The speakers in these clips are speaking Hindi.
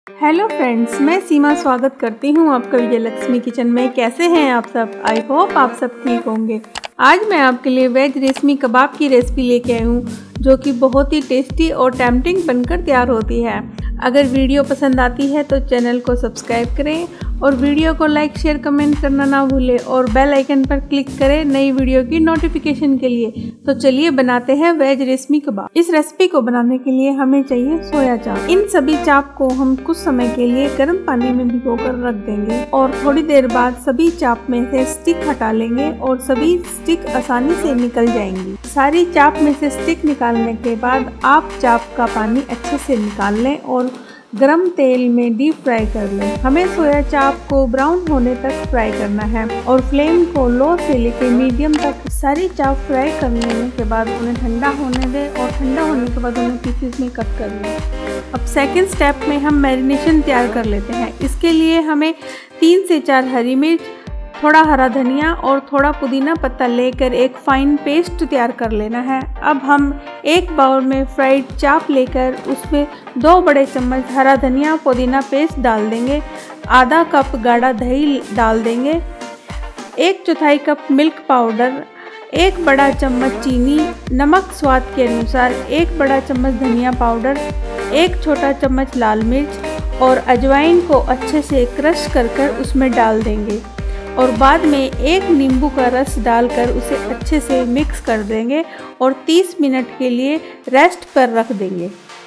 हेलो फ्रेंड्स, मैं सीमा स्वागत करती हूँ आपका विजय लक्ष्मी किचन में। कैसे हैं आप सब? आई होप आप सब ठीक होंगे। आज मैं आपके लिए वेज रेशमी कबाब की रेसिपी लेके आई हूँ, जो कि बहुत ही टेस्टी और टेम्पटिंग बनकर तैयार होती है। अगर वीडियो पसंद आती है तो चैनल को सब्सक्राइब करें और वीडियो को लाइक शेयर कमेंट करना ना भूलें और बेल आइकन पर क्लिक करें नई वीडियो की नोटिफिकेशन के लिए। तो चलिए बनाते हैं वेज रेशमी कबाब। इस रेसिपी को बनाने के लिए हमें चाहिए सोया चाप। इन सभी चाप को हम कुछ समय के लिए गर्म पानी में भिगोकर रख देंगे और थोड़ी देर बाद सभी चाप में से स्टिक हटा लेंगे और सभी स्टिक आसानी से निकल जाएंगी। सारी चाप में से स्टिक निकालने के बाद आप चाप का पानी अच्छे से निकाल लें और गरम तेल में डीप फ्राई कर लें। हमें सोया चाप को ब्राउन होने तक फ्राई करना है और फ्लेम को लो से लेकर मीडियम तक। सारी चाप फ्राई कर लेने के बाद उन्हें ठंडा होने दें और ठंडा होने के बाद उन्हें पीसेस में कट कर लें। अब सेकंड स्टेप में हम मैरिनेशन तैयार कर लेते हैं। इसके लिए हमें 3 से 4 हरी मिर्च, थोड़ा हरा धनिया और थोड़ा पुदीना पत्ता लेकर एक फाइन पेस्ट तैयार कर लेना है। अब हम एक बाउल में फ्राइड चाप लेकर उसमें 2 बड़े चम्मच हरा धनिया पुदीना पेस्ट डाल देंगे, आधा कप गाढ़ा दही डाल देंगे, 1/4 कप मिल्क पाउडर, 1 बड़ा चम्मच चीनी, नमक स्वाद के अनुसार, 1 बड़ा चम्मच धनिया पाउडर, 1 छोटा चम्मच लाल मिर्च और अजवाइन को अच्छे से क्रश कर उसमें डाल देंगे और बाद में 1 नींबू का रस डालकर उसे अच्छे से मिक्स कर देंगे और 30 मिनट के लिए रेस्ट पर रख देंगे।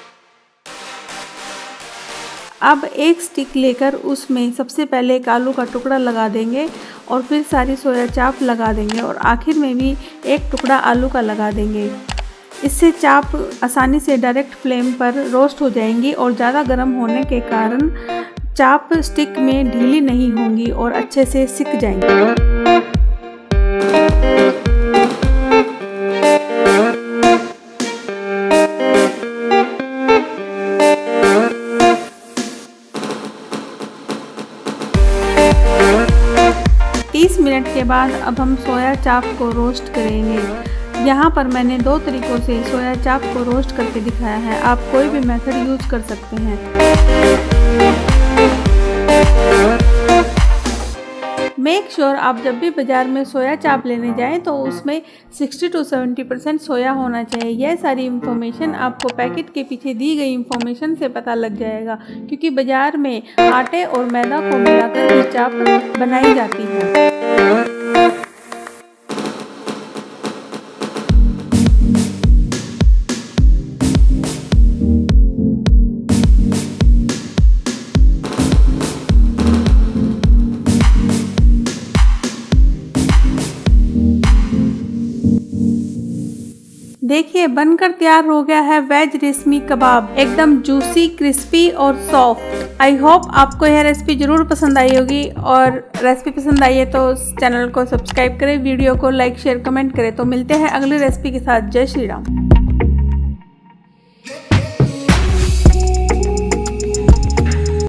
अब एक स्टिक लेकर उसमें सबसे पहले एक आलू का टुकड़ा लगा देंगे और फिर सारी सोया चाप लगा देंगे और आखिर में भी एक टुकड़ा आलू का लगा देंगे। इससे चाप आसानी से डायरेक्ट फ्लेम पर रोस्ट हो जाएंगी और ज़्यादा गर्म होने के कारण चाप स्टिक में ढीली नहीं होंगी और अच्छे से सिक जाएंगी। मिनट के बाद अब हम सोया चाप को रोस्ट करेंगे। यहाँ पर मैंने 2 तरीक़ों से सोया चाप को रोस्ट करके दिखाया है, आप कोई भी मेथड यूज कर सकते हैं। मेक श्योर आप जब भी बाज़ार में सोया चाप लेने जाएं तो उसमें 60 to 70% सोया होना चाहिए। यह सारी इन्फॉर्मेशन आपको पैकेट के पीछे दी गई इन्फॉर्मेशन से पता लग जाएगा, क्योंकि बाज़ार में आटे और मैदा को मिलाकर भी चाप बनाई जाती है। देखिए बनकर तैयार हो गया है वेज रेशमी कबाब, एकदम जूसी, क्रिस्पी और सॉफ्ट। आई होप आपको यह रेसिपी जरूर पसंद आई होगी और रेसिपी पसंद आई है तो चैनल को सब्सक्राइब करें, वीडियो को लाइक शेयर कमेंट करें। तो मिलते हैं अगली रेसिपी के साथ। जय श्री राम।